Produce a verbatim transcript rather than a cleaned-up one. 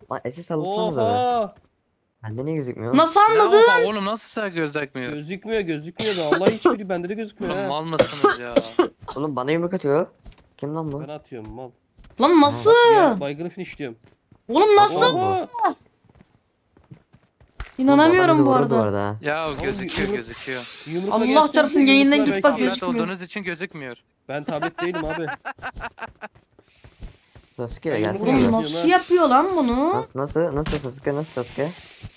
Lan S S alırsanız abi. Oha! Bende niye gözükmüyor? Nasıl Ya anladın? oha, oğlum nasıl sen gözükmüyor? Gözükmüyor gözükmüyor. Vallahi hiçbiri bende de gözükmüyor Oğlum ha. mal mısınız ya? Oğlum bana yumruk atıyor. Kim lan bu? Ben atıyorum mal. Lan nasıl? Ya baygını finishliyorum. Oğlum nasıl? Oha! İnanamıyorum Oğlum, bu bana bizi vurdu arada. ha. Ya gözüküyor yumruk- gözüküyor. Yumrukla Allah gelsenize, çarpsın, yumrukla yayından belki git bak, ya. gözüküyor. Tablette olduğunuz için gözükmüyor. Ben tablet değilim abi. Sasuke Ben gelsene yumruğu Oğlum biraz. yumruk- nasıl yapıyor lan bunu? Nasıl nasıl nasıl Sasuke nasıl Sasuke?